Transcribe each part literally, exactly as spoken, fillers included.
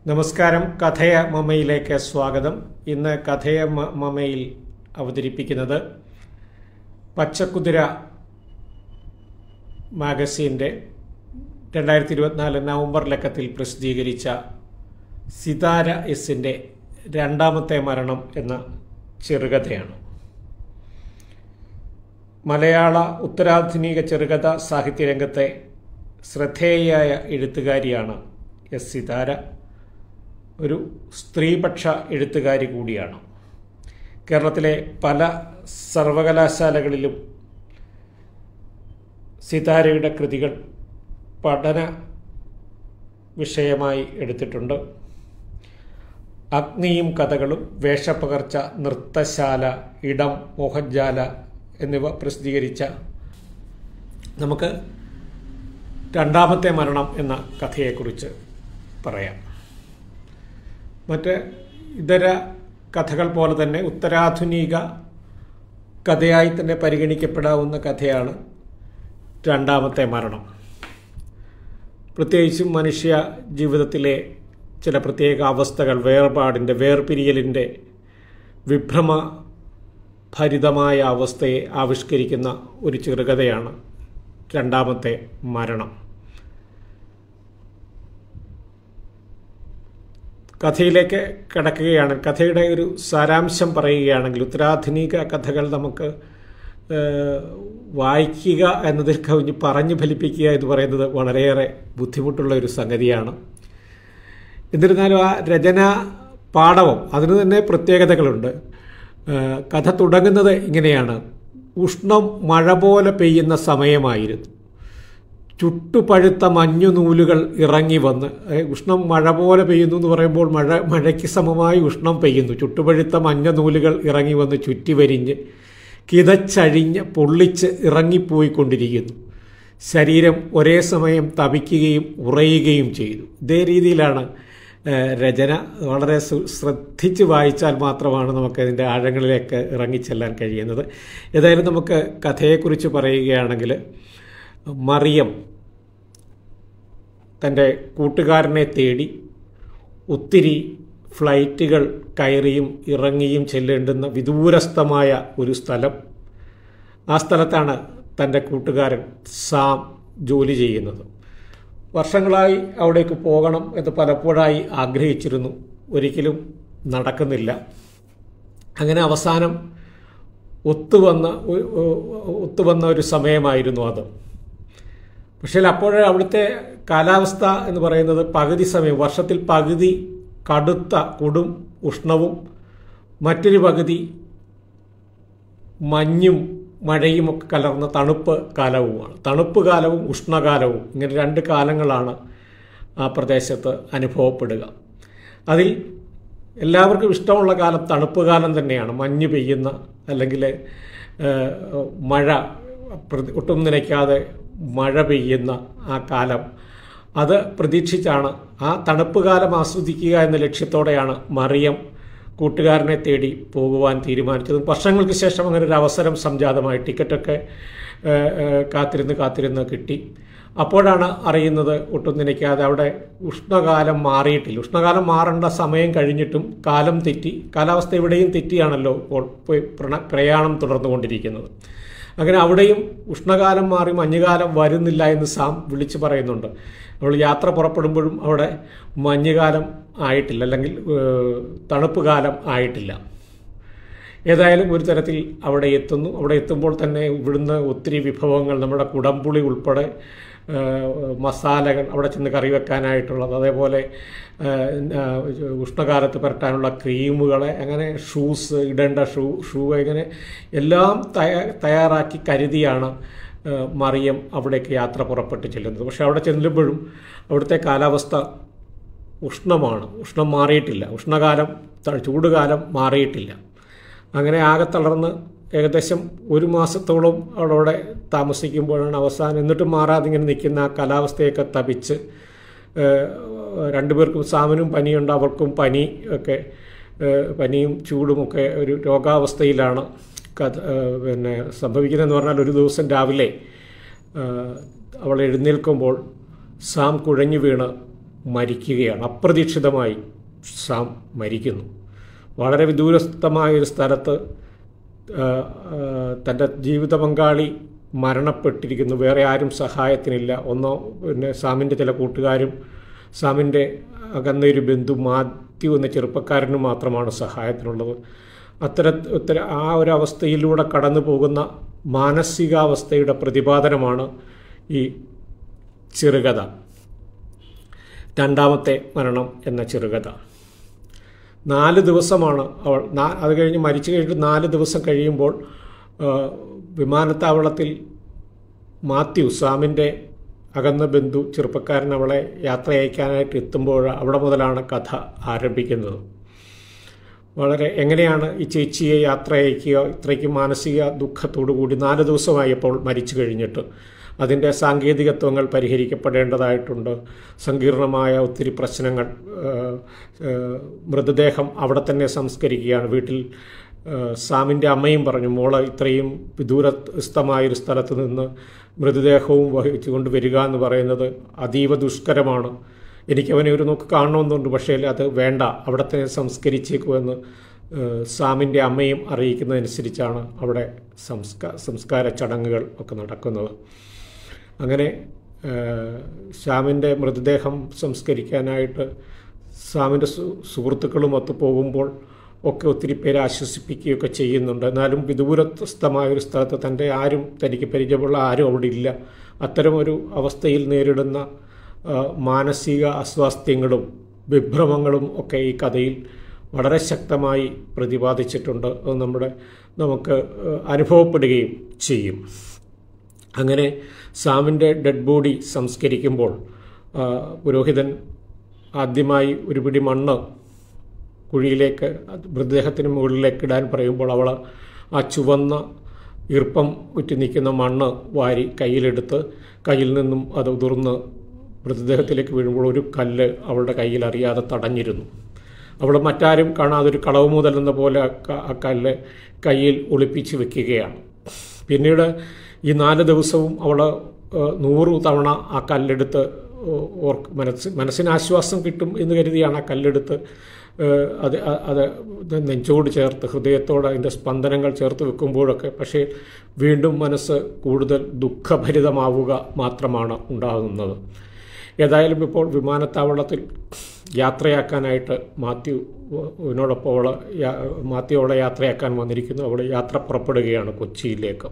നമസ്കാരം. കഥയ മമയിലേക്ക് സ്വാഗതം. ഇന്ന് കഥയ മമയിൽ അവതരിപ്പിക്കുന്നത് പച്ചക്കുതിര മാഗസീൻ്റെ രണ്ടായിരത്തി ഇരുപത്തിനാല് നവംബർ ലക്കത്തിൽ പ്രസിദ്ധീകരിച്ച സിതാര എസിൻ്റെ രണ്ടാമത്തെ മരണം എന്ന ചെറുകഥയാണ്. മലയാള ഉത്തരാധുനിക ചെറുകഥ സാഹിത്യരംഗത്തെ ശ്രദ്ധേയയായ എഴുത്തുകാരിയാണ് എസ് സിതാര. ഒരു സ്ത്രീപക്ഷ എഴുത്തുകാരി കൂടിയാണ്. കേരളത്തിലെ പല സർവകലാശാലകളിലും സിതാരയുടെ കൃതികൾ പഠന വിഷയമായി എടുത്തിട്ടുണ്ട്. അഗ്നിയും കഥകളും, വേഷപ്പകർച്ച, നൃത്തശാല, ഇടം, മോഹൻജാല എന്നിവ പ്രസിദ്ധീകരിച്ച നമുക്ക് രണ്ടാമത്തെ മരണം എന്ന കഥയെക്കുറിച്ച് പറയാം. മറ്റ് ഇതര കഥകൾ പോലെ തന്നെ ഉത്തരാധുനിക കഥയായി തന്നെ പരിഗണിക്കപ്പെടാവുന്ന കഥയാണ് രണ്ടാമത്തെ മരണം. പ്രത്യേകിച്ചും മനുഷ്യ ജീവിതത്തിലെ ചില പ്രത്യേക അവസ്ഥകൾ, വേർപാടിൻ്റെ, വേർപിരിയലിൻ്റെ വിഭ്രമ ഭരിതമായ അവസ്ഥയെ ആവിഷ്കരിക്കുന്ന ഒരു ചെറുകഥയാണ് രണ്ടാമത്തെ മരണം. കഥയിലേക്ക് കടക്കുകയാണ്. കഥയുടെ ഒരു സാരാംശം പറയുകയാണെങ്കിൽ, ഉത്തരാധുനിക കഥകൾ നമുക്ക് വായിക്കുക എന്നതിൽ കവിഞ്ഞ് പറഞ്ഞു ഫലിപ്പിക്കുക എന്ന് പറയുന്നത് വളരെയേറെ ബുദ്ധിമുട്ടുള്ള ഒരു സംഗതിയാണ്. എന്നിരുന്നാലും ആ രചനാ പാടവം അതിന് തന്നെ പ്രത്യേകതകളുണ്ട്. കഥ തുടങ്ങുന്നത് ഇങ്ങനെയാണ്: ഉഷ്ണം മഴ പോലെ പെയ്യുന്ന സമയമായിരുന്നു. ചുട്ടുപഴുത്ത മഞ്ഞു നൂലുകൾ ഇറങ്ങി വന്ന്, ഉഷ്ണം മഴ പോലെ പെയ്യുന്നു എന്ന് പറയുമ്പോൾ മഴ മഴയ്ക്ക് സമമായി ഉഷ്ണം പെയ്യുന്നു. ചുട്ടുപഴുത്ത മഞ്ഞ നൂലുകൾ ഇറങ്ങി വന്ന് ചുറ്റിവരിഞ്ഞ് കിതച്ചഴിഞ്ഞ് പൊള്ളിച്ച് ഇറങ്ങിപ്പോയിക്കൊണ്ടിരിക്കുന്നു. ശരീരം ഒരേ സമയം തപിക്കുകയും ഉറയുകയും ചെയ്തു. ഇതേ രീതിയിലാണ് രചന. വളരെ ശ്രദ്ധിച്ച് വായിച്ചാൽ മാത്രമാണ് നമുക്കതിൻ്റെ ആഴങ്ങളിലേക്ക് ഇറങ്ങിച്ചെല്ലാൻ കഴിയുന്നത്. ഏതായാലും നമുക്ക് കഥയെക്കുറിച്ച് പറയുകയാണെങ്കിൽ, മറിയം തൻ്റെ കൂട്ടുകാരനെ തേടി ഒത്തിരി ഫ്ലൈറ്റുകൾ കയറിയും ഇറങ്ങിയും ചെല്ലേണ്ടുന്ന വിദൂരസ്ഥമായ ഒരു സ്ഥലം. ആ സ്ഥലത്താണ് തൻ്റെ കൂട്ടുകാരൻ സാം ജോലി ചെയ്യുന്നത്. വർഷങ്ങളായി അവിടേക്ക് പോകണം എന്ന് പലപ്പോഴായി ആഗ്രഹിച്ചിരുന്നു. ഒരിക്കലും നടക്കുന്നില്ല. അങ്ങനെ അവസാനം ഒത്തുവന്ന ഒത്തുവന്ന ഒരു സമയമായിരുന്നു അത്. പക്ഷേ അപ്പോഴേ അവിടുത്തെ കാലാവസ്ഥ എന്ന് പറയുന്നത് പകുതി സമയം, വർഷത്തിൽ പകുതി കടുത്ത കൊടും ഉഷ്ണവും മറ്റൊരു പകുതി മഞ്ഞും മഴയും ഒക്കെ കലർന്ന തണുപ്പ് കാലവുമാണ്. തണുപ്പ് കാലവും ഉഷ്ണകാലവും, ഇങ്ങനെ രണ്ട് കാലങ്ങളാണ് ആ പ്രദേശത്ത് അനുഭവപ്പെടുക. അതിൽ എല്ലാവർക്കും ഇഷ്ടമുള്ള കാലം തണുപ്പ് കാലം തന്നെയാണ്. മഞ്ഞ് പെയ്യുന്ന, അല്ലെങ്കിൽ മഴ ഒട്ടും നനയ്ക്കാതെ മഴ പെയ്യുന്ന ആ കാലം, അത് പ്രതീക്ഷിച്ചാണ്, ആ തണുപ്പ് കാലം ആസ്വദിക്കുക എന്ന ലക്ഷ്യത്തോടെയാണ് മറിയം കൂട്ടുകാരനെ തേടി പോകുവാൻ തീരുമാനിച്ചത്. വർഷങ്ങൾക്ക് ശേഷം അങ്ങനെ ഒരു അവസരം സംജാതമായി. ടിക്കറ്റൊക്കെ കാത്തിരുന്ന് കാത്തിരുന്ന് കിട്ടി. അപ്പോഴാണ് അറിയുന്നത് ഒട്ടും നനയ്ക്കാതെ അവിടെ ഉഷ്ണകാലം മാറിയിട്ടില്ല. ഉഷ്ണകാലം മാറേണ്ട സമയം കഴിഞ്ഞിട്ടും കാലം തെറ്റി. കാലാവസ്ഥ ഇവിടെയും തെറ്റിയാണല്ലോ ഇപ്പോൾ പ്രയാണം തുടർന്നുകൊണ്ടിരിക്കുന്നത്. അങ്ങനെ അവിടെയും ഉഷ്ണകാലം മാറി മഞ്ഞുകാലം വരുന്നില്ല എന്ന് സാം വിളിച്ചു പറയുന്നുണ്ട്. നമ്മൾ യാത്ര പുറപ്പെടുമ്പോഴും അവിടെ മഞ്ഞുകാലം ആയിട്ടില്ല, അല്ലെങ്കിൽ തണുപ്പ് കാലം ആയിട്ടില്ല. ഏതായാലും ഒരു തരത്തിൽ അവിടെ എത്തുന്നു. അവിടെ എത്തുമ്പോൾ തന്നെ ഇവിടുന്ന് ഒത്തിരി വിഭവങ്ങൾ, നമ്മുടെ കുടംപുളി ഉൾപ്പെടെ മസാലകൾ, അവിടെ ചെന്ന് കറി വെക്കാനായിട്ടുള്ളത്, അതേപോലെ ഉഷ്ണകാലത്ത് പുരട്ടാനുള്ള ക്രീമുകളെ, അങ്ങനെ ഷൂസ്, ഇടേണ്ട ഷൂ ഷൂ ഇങ്ങനെ എല്ലാം തയ്യാറാക്കി കരുതിയാണ് മറിയം അവിടേക്ക് യാത്ര പുറപ്പെട്ട് ചെല്ലുന്നത്. പക്ഷെ അവിടെ ചെല്ലുമ്പോഴും അവിടുത്തെ കാലാവസ്ഥ ഉഷ്ണമാണ്. ഉഷ്ണം മാറിയിട്ടില്ല. ഉഷ്ണകാലം, ചൂടുകാലം മാറിയിട്ടില്ല. അങ്ങനെ ആകെ തളർന്ന് ഏകദേശം ഒരു മാസത്തോളം അവിടെ താമസിക്കുമ്പോഴാണ് അവസാനം, എന്നിട്ടും മാറാതെ ഇങ്ങനെ നിൽക്കുന്ന ആ കാലാവസ്ഥയൊക്കെ തപിച്ച്, രണ്ടുപേർക്കും സാമിനും പനിയുണ്ട്, അവർക്കും പനി ഒക്കെ, പനിയും ചൂടുമൊക്കെ ഒരു രോഗാവസ്ഥയിലാണ് കഥ പിന്നെ സംഭവിക്കുന്നതെന്ന് പറഞ്ഞാൽ, ഒരു ദിവസം രാവിലെ അവൾ എഴുന്നേൽക്കുമ്പോൾ സാം കുഴഞ്ഞു വീണ് മരിക്കുകയാണ്. അപ്രതീക്ഷിതമായി സാം മരിക്കുന്നു. വളരെ വിദൂരസ്ഥമായൊരു സ്ഥലത്ത് തൻ്റെ ജീവിത പങ്കാളി മരണപ്പെട്ടിരിക്കുന്നു. വേറെ ആരും സഹായത്തിനില്ല. ഒന്നോ പിന്നെ സാമിൻ്റെ ചില കൂട്ടുകാരും സാമിൻ്റെ അകന്നൊരു ബന്ധു മാത്യു എന്ന ചെറുപ്പക്കാരന് മാത്രമാണ് സഹായത്തിനുള്ളത്. അത്തര ഉത്തര ആ ഒരു അവസ്ഥയിലൂടെ കടന്നു പോകുന്ന മാനസികാവസ്ഥയുടെ പ്രതിപാദനമാണ് ഈ ചെറുകഥ, രണ്ടാമത്തെ മരണം എന്ന ചെറുകഥ. നാല് ദിവസമാണ് അവൾ അത് കഴിഞ്ഞ് മരിച്ചു കഴിഞ്ഞിട്ട് നാല് ദിവസം കഴിയുമ്പോൾ വിമാനത്താവളത്തിൽ മാത്യു സാമിൻ്റെ അകന്ന ബന്ധു ചെറുപ്പക്കാരൻ അവളെ യാത്ര അയക്കാനായിട്ട് എത്തുമ്പോൾ അവിടെ മുതലാണ് കഥ ആരംഭിക്കുന്നത്. വളരെ എങ്ങനെയാണ് ഈ ചേച്ചിയെ യാത്ര അയക്കുക, ഇത്രയ്ക്ക് മാനസിക ദുഃഖത്തോടു കൂടി നാല് ദിവസമായപ്പോൾ മരിച്ചു കഴിഞ്ഞിട്ട് അതിൻ്റെ സാങ്കേതികത്വങ്ങൾ പരിഹരിക്കപ്പെടേണ്ടതായിട്ടുണ്ട്. സങ്കീർണമായ ഒത്തിരി പ്രശ്നങ്ങൾ. മൃതദേഹം അവിടെ തന്നെ സംസ്കരിക്കുകയാണ്. വീട്ടിൽ സാമിൻ്റെ അമ്മയും പറഞ്ഞു, മോള് ഇത്രയും വിദൂരസ്ഥമായൊരു സ്ഥലത്ത് നിന്ന് മൃതദേഹവും വഹിച്ചുകൊണ്ട് വരിക എന്ന് പറയുന്നത് അതീവ ദുഷ്കരമാണ്. എനിക്കവനെ ഒരു നോക്ക് കാണണമെന്നുണ്ട്, പക്ഷേ അത് വേണ്ട, അവിടെ തന്നെ സംസ്കരിച്ചേക്കുമെന്ന് സാമിൻ്റെ അമ്മയും അറിയിക്കുന്നതനുസരിച്ചാണ് അവിടെ സംസ്കാ സംസ്കാര ചടങ്ങുകൾ ഒക്കെ നടക്കുന്നത്. അങ്ങനെ സാമിൻ്റെ മൃതദേഹം സംസ്കരിക്കാനായിട്ട് സാമിൻ്റെ സുഹൃത്തുക്കളും ഒത്തു പോകുമ്പോൾ ഒക്കെ ഒത്തിരി പേരെ ആശ്വസിപ്പിക്കുകയൊക്കെ ചെയ്യുന്നുണ്ട്. എന്നാലും വിദൂരസ്ഥമായൊരു സ്ഥലത്ത് തൻ്റെ ആരും തനിക്ക് പരിചയമുള്ള ആരും അവിടെ ഇല്ല. അത്തരമൊരു അവസ്ഥയിൽ നേരിടുന്ന മാനസിക അസ്വാസ്ഥ്യങ്ങളും വിഭ്രമങ്ങളും ഒക്കെ ഈ കഥയിൽ വളരെ ശക്തമായി പ്രതിപാദിച്ചിട്ടുണ്ട്. അത് നമ്മുടെ നമുക്ക് അനുഭവപ്പെടുകയും ചെയ്യും. അങ്ങനെ സാമിൻ്റെ ഡെഡ് ബോഡി സംസ്കരിക്കുമ്പോൾ പുരോഹിതൻ ആദ്യമായി ഒരു പിടി മണ്ണ് കുഴിയിലേക്ക് മൃതദേഹത്തിന് മുകളിലേക്ക് ഇടാൻ പറയുമ്പോൾ അവൾ ആ ചുവന്ന ഈർപ്പം ഉറ്റി നിൽക്കുന്ന മണ്ണ് വാരി കയ്യിലെടുത്ത് കയ്യിൽ നിന്നും അത് ഉതിർന്ന് മൃതദേഹത്തിലേക്ക് വീഴുമ്പോൾ ഒരു കല്ല് അവളുടെ കയ്യിൽ അറിയാതെ തടഞ്ഞിരുന്നു. അവൾ മറ്റാരും കാണാതൊരു കളവ് മുതൽ എന്ന പോലെ ആ കല്ല് കയ്യിൽ ഒളിപ്പിച്ച് വെക്കുകയാണ്. പിന്നീട് ഈ നാല് ദിവസവും അവൾ നൂറ് തവണ ആ കല്ലെടുത്ത് ഓർ മനസ്സ് മനസ്സിന് ആശ്വാസം കിട്ടും എന്ന് കരുതിയാണ് ആ കല്ലെടുത്ത് അത് അത് നെഞ്ചോട് ചേർത്ത് ഹൃദയത്തോട് അതിൻ്റെ സ്പന്ദനങ്ങൾ ചേർത്ത് വെക്കുമ്പോഴൊക്കെ പക്ഷേ വീണ്ടും മനസ്സ് കൂടുതൽ ദുഃഖഭരിതമാവുക മാത്രമാണ് ഉണ്ടാകുന്നത്. ഏതായാലും ഇപ്പോൾ വിമാനത്താവളത്തിൽ യാത്രയാക്കാനായിട്ട് മാത്യുവിനോടൊപ്പം അവൾ മാത്യു അവളെ യാത്രയാക്കാൻ വന്നിരിക്കുന്നു. അവൾ യാത്ര പുറപ്പെടുകയാണ് കൊച്ചിയിലേക്ക്.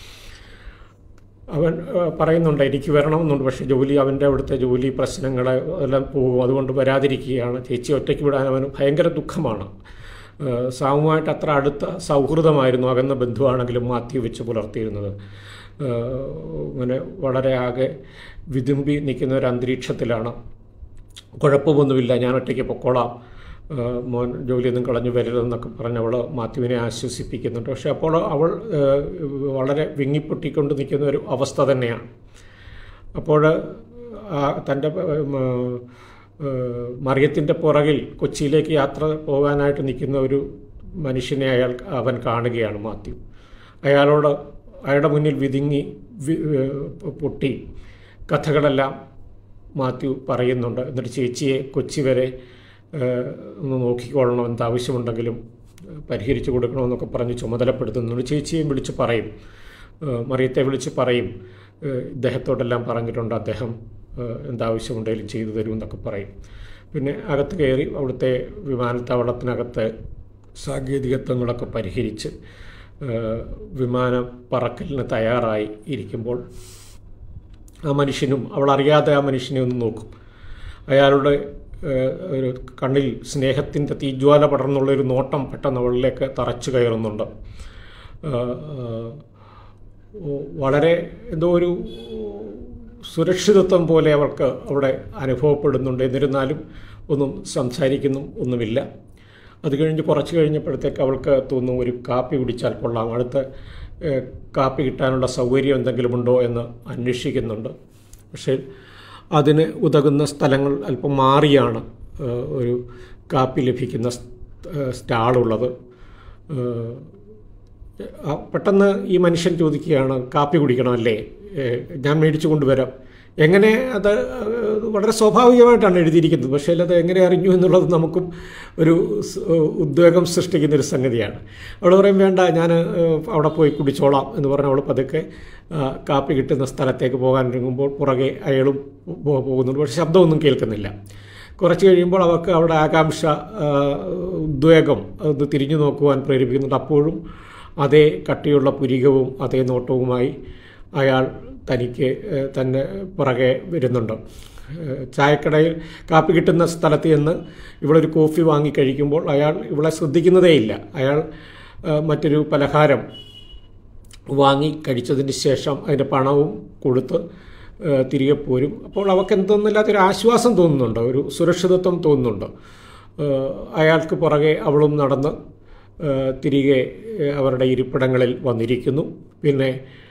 അവൻ പറയുന്നുണ്ട് എനിക്ക് വരണമെന്നുണ്ട്, പക്ഷേ ജോലി അവൻ്റെ അവിടുത്തെ ജോലി പ്രശ്നങ്ങൾ എല്ലാം പോകും, അതുകൊണ്ട് വരാതിരിക്കുകയാണ്. ചേച്ചി ഒറ്റയ്ക്ക് വിടാൻ അവന് ഭയങ്കര ദുഃഖമാണ്. സാമുമായിട്ട് അത്ര അടുത്ത സൗഹൃദമായിരുന്നു അകന്ന ബന്ധുവാണെങ്കിലും മാത്യു വെച്ച് പുലർത്തിയിരുന്നത്. അങ്ങനെ വളരെ ആകെ വിതുമ്പി നിൽക്കുന്ന ഒരു അന്തരീക്ഷത്തിലാണ്. കുഴപ്പമൊന്നുമില്ല, ഞാൻ ഒറ്റയ്ക്ക് പൊക്കോളാം, മോൻ ജോലിയൊന്നും കളഞ്ഞു വരരുതെന്നൊക്കെ പറഞ്ഞ് അവൾ മാത്യുവിനെ ആശ്വസിപ്പിക്കുന്നുണ്ട്. പക്ഷെ അപ്പോൾ അവൾ വളരെ വിങ്ങിപ്പൊട്ടിക്കൊണ്ട് നിൽക്കുന്ന ഒരു അവസ്ഥ തന്നെയാണ്. അപ്പോൾ തൻ്റെ മറിയത്തിൻ്റെ പുറകിൽ കൊച്ചിയിലേക്ക് യാത്ര പോകാനായിട്ട് നിൽക്കുന്ന ഒരു മനുഷ്യനെ അയാൾ അവൻ കാണുകയാണ് മാത്യു. അയാളോട് അയാളുടെ മുന്നിൽ വിതുങ്ങി പൊട്ടി കഥകളെല്ലാം മാത്യു പറയുന്നുണ്ട്. എന്നിട്ട് ചേച്ചിയെ കൊച്ചി വരെ ഒന്ന് നോക്കിക്കൊള്ളണം, എന്താവശ്യമുണ്ടെങ്കിലും പരിഹരിച്ചു കൊടുക്കണമെന്നൊക്കെ പറഞ്ഞ് ചുമതലപ്പെടുത്തുന്നുണ്ട്. ചേച്ചിയെയും വിളിച്ച് പറയും, മറിയത്തെ വിളിച്ച് പറയും, ഇദ്ദേഹത്തോടെല്ലാം പറഞ്ഞിട്ടുണ്ട്, അദ്ദേഹം എന്താവശ്യമുണ്ടെങ്കിലും ചെയ്തു തരുമെന്നൊക്കെ പറയും. പിന്നെ അകത്ത് കയറി അവിടുത്തെ വിമാനത്താവളത്തിനകത്ത് സാങ്കേതികത്വങ്ങളൊക്കെ പരിഹരിച്ച് വിമാനം പറക്കലിന് തയ്യാറായി ഇരിക്കുമ്പോൾ ആ മനുഷ്യനും അവളറിയാതെ ആ മനുഷ്യനെ ഒന്ന് നോക്കും. അയാളുടെ ഒരു കണ്ണിൽ സ്നേഹത്തിൻ്റെ തീജ്വാല പടർന്നുള്ളൊരു നോട്ടം പെട്ടെന്ന് അവളിലേക്ക് തറച്ചു കയറുന്നുണ്ട്. വളരെ എന്തോ ഒരു സുരക്ഷിതത്വം പോലെ അവൾക്ക് അവിടെ അനുഭവപ്പെടുന്നുണ്ട്. എന്നിരുന്നാലും ഒന്നും സംസാരിക്കുന്നു ഒന്നുമില്ല. അത് കഴിഞ്ഞ് കുറച്ച് കഴിഞ്ഞപ്പോഴത്തേക്ക് അവൾക്ക് തോന്നും ഒരു കാപ്പി കുടിച്ചാൽ കൊള്ളാം, അടുത്ത കാപ്പി കിട്ടാനുള്ള സൗകര്യം എന്തെങ്കിലും ഉണ്ടോ എന്ന് അന്വേഷിക്കുന്നുണ്ട്. പക്ഷേ അതിന് ഉതകുന്ന സ്ഥലങ്ങൾ അല്പം മാറിയാണ് ഒരു കാപ്പി ലഭിക്കുന്ന സ്റ്റാളുള്ളത്. പെട്ടെന്ന് ഈ മനുഷ്യൻ ചോദിക്കുകയാണ്, കാപ്പി കുടിക്കണമല്ലേ, ഞാൻ മേടിച്ചു കൊണ്ടുവരാം എങ്ങനെ അത് വളരെ സ്വാഭാവികമായിട്ടാണ് എഴുതിയിരിക്കുന്നത്. പക്ഷേ അത് എങ്ങനെ അറിഞ്ഞു എന്നുള്ളത് നമുക്കും ഒരു ഉദ്വേഗം സൃഷ്ടിക്കുന്നൊരു സംഗതിയാണ്. അവൾ പറയും വേണ്ട, ഞാൻ അവിടെ പോയി കുടിച്ചോളാം എന്ന് പറഞ്ഞ് അവൾ പതുക്കെ കാപ്പി കിട്ടുന്ന സ്ഥലത്തേക്ക് പോകാൻ ഒരുങ്ങുമ്പോൾ പുറകെ അയാളും പോകുന്നുണ്ട്. പക്ഷേ ശബ്ദമൊന്നും കേൾക്കുന്നില്ല. കുറച്ച് കഴിയുമ്പോൾ അവർക്ക് അവിടെ ആകാംക്ഷ, ഉദ്വേഗം അത് തിരിഞ്ഞു നോക്കുവാൻ പ്രേരിപ്പിക്കുന്നുണ്ട്. അപ്പോഴും അതേ കട്ടിയുള്ള പുരികവും അതേ നോട്ടവുമായി അയാൾ തനിക്ക് തന്നെ പുറകെ വരുന്നുണ്ട്. ചായക്കടയിൽ കാപ്പി കിട്ടുന്ന സ്ഥലത്ത് ചെന്ന് ഇവളൊരു കോഫി വാങ്ങി കഴിക്കുമ്പോൾ അയാൾ ഇവളെ ശ്രദ്ധിക്കുന്നതേയില്ല. അയാൾ മറ്റൊരു പലഹാരം വാങ്ങി കഴിച്ചതിന് ശേഷം അതിൻ്റെ പണവും കൊടുത്ത് തിരികെ പോരും. അപ്പോൾ അവൾക്ക് എന്തെന്നില്ലാത്തൊരു ആശ്വാസം തോന്നുന്നുണ്ട്, ഒരു സുരക്ഷിതത്വം തോന്നുന്നുണ്ട്. അയാൾക്ക് പുറകെ അവളും നടന്ന് തിരികെ അവരുടെ ഇരിപ്പിടങ്ങളിൽ വന്നിരിക്കുന്നു. പിന്നെ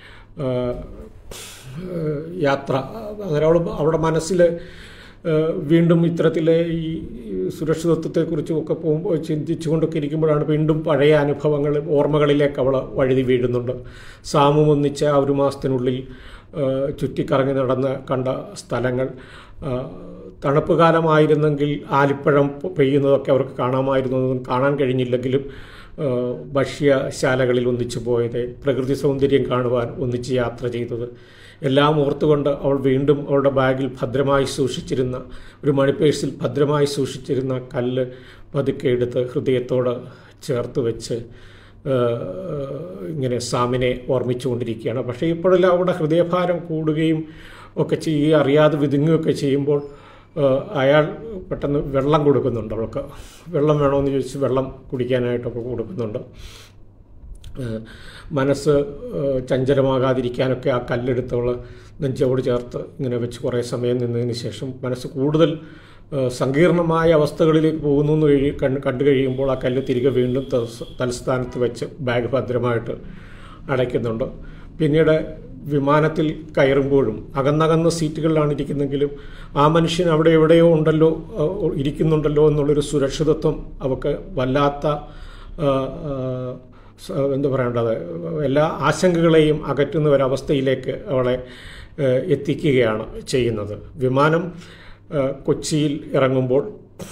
യാത്ര അങ്ങനെ അവൾ അവളുടെ മനസ്സിൽ വീണ്ടും ഇത്തരത്തിലെ ഈ സുരക്ഷിതത്വത്തെക്കുറിച്ചും ഒക്കെ പോകുമ്പോൾ ചിന്തിച്ചുകൊണ്ടൊക്കെ ഇരിക്കുമ്പോഴാണ് വീണ്ടും പഴയ അനുഭവങ്ങൾ, ഓർമ്മകളിലേക്ക് അവൾ വഴുതി വീഴുന്നുണ്ട്. സാമും ഒന്നിച്ച് ആ ഒരു മാസത്തിനുള്ളിൽ ചുറ്റിക്കറങ്ങി നടന്ന് കണ്ട സ്ഥലങ്ങൾ, തണുപ്പ് കാലമായിരുന്നെങ്കിൽ ആലിപ്പഴം പെയ്യുന്നതൊക്കെ അവർക്ക് കാണാമായിരുന്നതും കാണാൻ കഴിഞ്ഞില്ലെങ്കിലും ഭക്ഷ്യശാലകളിൽ ഒന്നിച്ചു പോയത്, പ്രകൃതി സൗന്ദര്യം കാണുവാൻ ഒന്നിച്ച് യാത്ര ചെയ്തത് എല്ലാം ഓർത്തുകൊണ്ട് അവൾ വീണ്ടും അവളുടെ ബാഗിൽ ഭദ്രമായി സൂക്ഷിച്ചിരുന്ന, ഒരു മണിപ്പേഴ്സിൽ ഭദ്രമായി സൂക്ഷിച്ചിരുന്ന കല്ല് പതുക്കെ എടുത്ത് ഹൃദയത്തോട് ചേർത്ത് വെച്ച് ഇങ്ങനെ സാമിനെ ഓർമ്മിച്ചുകൊണ്ടിരിക്കുകയാണ്. പക്ഷേ ഇപ്പോഴെല്ലാം അവിടെ ഹൃദയഭാരം കൂടുകയും ഒക്കെ ചെയ്യുക, അറിയാതെ വിതുങ്ങുകയൊക്കെ ചെയ്യുമ്പോൾ അയാൾ പെട്ടെന്ന് വെള്ളം കൊടുക്കുന്നുണ്ട്. അവൾക്ക് വെള്ളം വേണമെന്ന് ചോദിച്ച് വെള്ളം കുടിക്കാനായിട്ടൊക്കെ കൊടുക്കുന്നുണ്ട്. മനസ്സ് ചഞ്ചലമാകാതിരിക്കാനൊക്കെ ആ കല്ലെടുത്തവൾ നെഞ്ചോട് ചേർത്ത് ഇങ്ങനെ വെച്ച് കുറേ സമയം നിന്നതിന് ശേഷം മനസ്സ് കൂടുതൽ സങ്കീർണമായ അവസ്ഥകളിലേക്ക് പോകുന്നു എന്ന് കഴി കണ്ടു കഴിയുമ്പോൾ ആ കല്ല് തിരികെ വീണ്ടും തലസ്ഥാനത്ത് വെച്ച് ബാഗ് ഭദ്രമായിട്ട് അടയ്ക്കുന്നുണ്ട്. പിന്നീട് വിമാനത്തിൽ കയറുമ്പോഴും അകന്നകന്ന സീറ്റുകളിലാണ് ഇരിക്കുന്നെങ്കിലും ആ മനുഷ്യൻ അവിടെ എവിടെയോ ഉണ്ടല്ലോ, ഇരിക്കുന്നുണ്ടല്ലോ എന്നുള്ളൊരു സുരക്ഷിതത്വം അവൾക്ക് വല്ലാത്ത എന്താ പറയേണ്ടത്, എല്ലാ ആശങ്കകളെയും അകറ്റുന്ന ഒരവസ്ഥയിലേക്ക് അവളെ എത്തിക്കുകയാണ് ചെയ്യുന്നത്. വിമാനം കൊച്ചിയിൽ ഇറങ്ങുമ്പോൾ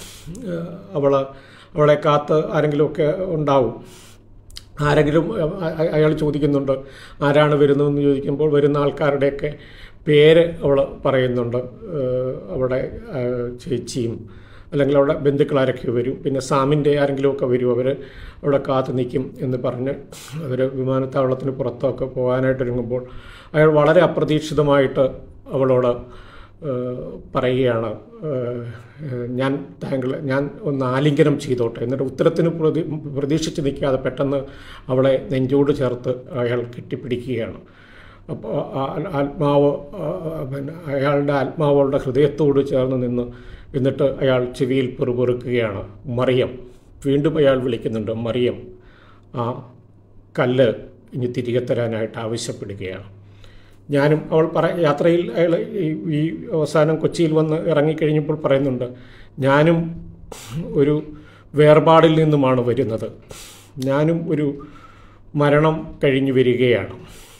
അവൾ അവളെ കാത്ത് ആരെങ്കിലുമൊക്കെ ഉണ്ടാവും. ആരെങ്കിലും അയാൾ ചോദിക്കുന്നുണ്ട് ആരാണ് വരുന്നതെന്ന് ചോദിക്കുമ്പോൾ വരുന്ന ആൾക്കാരുടെയൊക്കെ പേര് അവൾ പറയുന്നുണ്ട്. അവിടെ ചേച്ചിയും അല്ലെങ്കിൽ അവിടെ ബന്ധുക്കളാരൊക്കെ വരും, പിന്നെ സാമിൻ്റെ ആരെങ്കിലുമൊക്കെ വരും, അവർ അവിടെ കാത്തു നിൽക്കും എന്ന് പറഞ്ഞ് അവർ വിമാനത്താവളത്തിന് പുറത്തൊക്കെ പോകാനായിട്ടൊരുങ്ങുമ്പോൾ അയാൾ വളരെ അപ്രതീക്ഷിതമായിട്ട് അവളോട് പറയുകയാണ്, ഞാൻ താങ്കൾ ഞാൻ ഒന്ന് ആലിംഗനം ചെയ്തോട്ടെ. എന്നിട്ട് ഉത്തരത്തിന് പ്രതി പ്രതീക്ഷിച്ച് നിൽക്കാതെ പെട്ടെന്ന് അവളെ നെഞ്ചോട് ചേർത്ത് അയാൾ കെട്ടിപ്പിടിക്കുകയാണ്. അപ്പോൾ ആത്മാവ് പിന്നെ അയാളുടെ ആത്മാവളുടെ ഹൃദയത്തോട് ചേർന്ന് നിന്ന് എന്നിട്ട് അയാൾ ചെവിയിൽ പെറുപെറുക്കുകയാണ്, മറിയം. വീണ്ടും അയാൾ വിളിക്കുന്നുണ്ട്, മറിയം. ആ കല്ല് ഇനി തിരികെ തരാനായിട്ട് ആവശ്യപ്പെടുകയാണ്. ഞാനും അവൾ പറ യാത്രയിൽ അയാൾ ഈ അവസാനം കൊച്ചിയിൽ വന്ന് ഇറങ്ങിക്കഴിഞ്ഞപ്പോൾ പറയുന്നുണ്ട്, ഞാനും ഒരു വേർപാടിൽ നിന്നുമാണ് വരുന്നത്, ഞാനും ഒരു മരണം കഴിഞ്ഞു വരികയാണ്,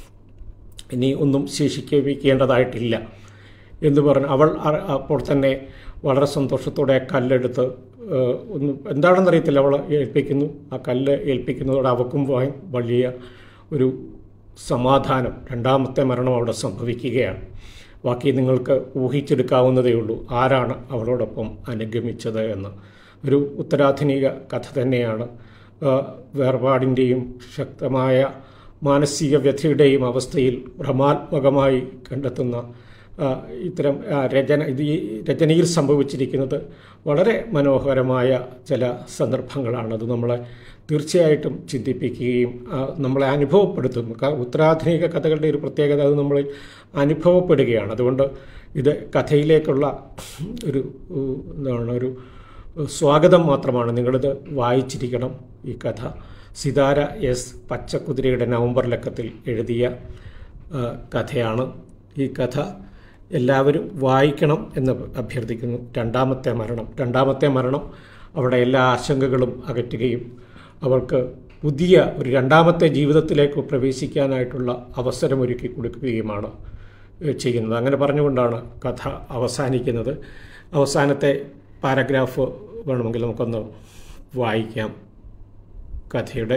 ഇനി ഒന്നും ശേഷിക്കേണ്ടതായിട്ടില്ല എന്ന് പറഞ്ഞ് അവൾ അപ്പോൾ തന്നെ വളരെ സന്തോഷത്തോടെ ആ കല്ലെടുത്ത് ഒന്നും എന്താണെന്നറിയത്തില്ല അവൾ ഏൽപ്പിക്കുന്നു. ആ കല്ല് ഏൽപ്പിക്കുന്നതോടെ അവക്കും വലിയ ഒരു സമാധാനം, രണ്ടാമത്തെ മരണം അവിടെ സംഭവിക്കുകയാണ്. ബാക്കി നിങ്ങൾക്ക് ഊഹിച്ചെടുക്കാവുന്നതേ ഉള്ളൂ ആരാണ് അവളോടൊപ്പം അനുഗമിച്ചത് എന്ന്. ഒരു ഉത്തരാധുനിക കഥ തന്നെയാണ്. വേർപാടിൻ്റെയും ശക്തമായ മാനസിക വ്യഥയുടെയും അവസ്ഥയിൽ ഭ്രമാത്മകമായി കണ്ടെത്തുന്ന ഇത്തരം രചന ഇത് ഈ രചനയിൽ സംഭവിച്ചിരിക്കുന്നത് വളരെ മനോഹരമായ ചില സന്ദർഭങ്ങളാണ്. അത് നമ്മളെ തീർച്ചയായിട്ടും ചിന്തിപ്പിക്കുകയും നമ്മളെ അനുഭവപ്പെടുത്തും. ഉത്തരാധുനിക കഥകളുടെ ഒരു പ്രത്യേകത അത് നമ്മൾ അനുഭവപ്പെടുകയാണ്. അതുകൊണ്ട് ഇത് കഥയിലേക്കുള്ള ഒരു എന്താണ് ഒരു സ്വാഗതം മാത്രമാണ്. നിങ്ങളിത് വായിച്ചിരിക്കണം. ഈ കഥ സിതാര എസ് പച്ചക്കുതിരയുടെ നവംബർ ലക്കത്തിൽ എഴുതിയ കഥയാണ്. ഈ കഥ എല്ലാവരും വായിക്കണം എന്ന് അഭ്യർത്ഥിക്കുന്നു. രണ്ടാമത്തെ മരണം രണ്ടാമത്തെ മരണം അവിടെ എല്ലാ ആശങ്കകളും അകറ്റുകയും അവൾക്ക് പുതിയ ഒരു രണ്ടാമത്തെ ജീവിതത്തിലേക്ക് പ്രവേശിക്കാനായിട്ടുള്ള അവസരമൊരുക്കി കൊടുക്കുകയുമാണ്. ചെയ്യുന്നത്. അങ്ങനെ പറഞ്ഞുകൊണ്ടാണ് കഥ അവസാനിക്കുന്നത്. അവസാനത്തെ പാരഗ്രാഫ് വേണമെങ്കിൽ നമുക്കൊന്ന് വായിക്കാം. കഥയുടെ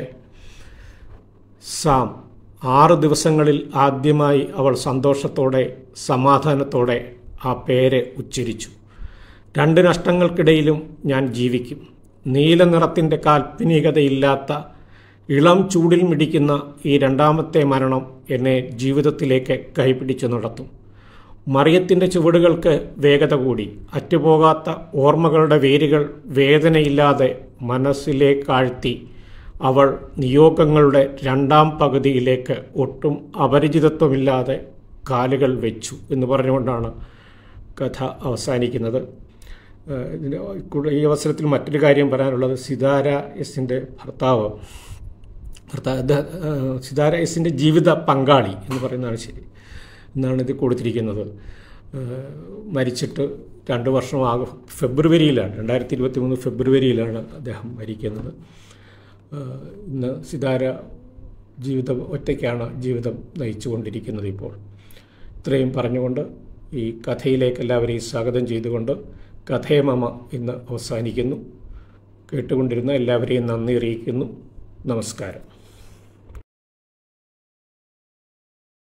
സാം ആറ് ദിവസങ്ങളിൽ ആദ്യമായി അവൾ സന്തോഷത്തോടെ സമാധാനത്തോടെ ആ പേര് ഉച്ചരിച്ചു. രണ്ട് നഷ്ടങ്ങൾക്കിടയിലും ഞാൻ ജീവിക്കും. നീല നിറത്തിൻ്റെ കാൽപ്പനികതയില്ലാത്ത ഇളം ചൂടിൽ മിടിക്കുന്ന ഈ രണ്ടാമത്തെ മരണം എന്നെ ജീവിതത്തിലേക്ക് കൈപിടിച്ചു നടത്തും. മറിയത്തിൻ്റെ ചുവടുകൾക്ക് വേഗത കൂടി. അറ്റുപോകാത്ത ഓർമ്മകളുടെ വേരുകൾ വേദനയില്ലാതെ മനസ്സിലേക്കാഴ്ത്തി അവൾ നിയോഗങ്ങളുടെ രണ്ടാം പകുതിയിലേക്ക് ഒട്ടും അപരിചിതത്വമില്ലാതെ കാലുകൾ വെച്ചു എന്ന് പറഞ്ഞുകൊണ്ടാണ് കഥ അവസാനിക്കുന്നത്. ഈ അവസരത്തിൽ മറ്റൊരു കാര്യം പറയാനുള്ളത്, സിതാര എസിൻ്റെ ഭർത്താവ് ഭർത്താവ് സിതാര എസിൻ്റെ ജീവിത പങ്കാളി എന്ന് പറയുന്നതാണ് ശരി എന്നാണ് ഇത് കൊടുത്തിരിക്കുന്നത്. മരിച്ചിട്ട് രണ്ട് വർഷമാകും. ഫെബ്രുവരിയിലാണ് രണ്ടായിരത്തി ഇരുപത്തി മൂന്ന് ഫെബ്രുവരിയിലാണ് അദ്ദേഹം മരിക്കുന്നത്. ഇന്ന് സിതാര ജീവിതം ഒറ്റയ്ക്കാണ് ജീവിതം നയിച്ചു കൊണ്ടിരിക്കുന്നത് ഇപ്പോൾ. ഇത്രയും പറഞ്ഞുകൊണ്ട് ഈ കഥയിലേക്ക് എല്ലാവരെയും സ്വാഗതം ചെയ്തുകൊണ്ട് കഥയെ മമ ഇന്ന് അവസാനിക്കുന്നു. കേട്ടുകൊണ്ടിരുന്ന എല്ലാവരെയും നന്ദി അറിയിക്കുന്നു. നമസ്കാരം.